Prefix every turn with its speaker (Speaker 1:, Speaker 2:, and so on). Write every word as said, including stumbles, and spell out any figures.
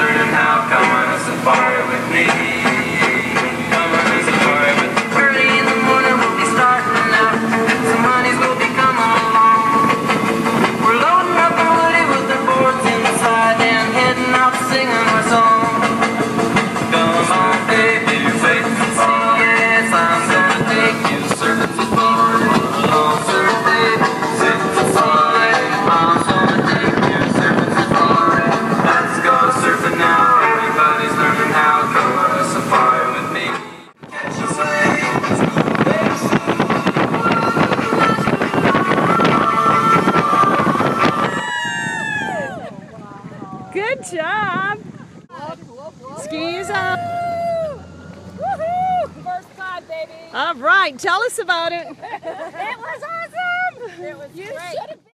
Speaker 1: learning how. Come on a safari with me. Come on a safari with me. Early in the morning we'll be starting out. Some honeys will be coming along. We're loading up our woody with the boards inside and heading out singing our song. Come on, baby, wait and see. Yes, I'm gonna take you surfing with me. Oh, surf, baby, surf the fly. I'm gonna take you surfing with me. Let's go surfing now. Everybody's learning how. Come on a safari with me. Catch a wave.
Speaker 2: Good job. Skis up.
Speaker 3: Woohoo! First time, baby.
Speaker 2: All right, tell us about it.
Speaker 3: It was awesome. It was
Speaker 2: You
Speaker 3: great.
Speaker 2: should have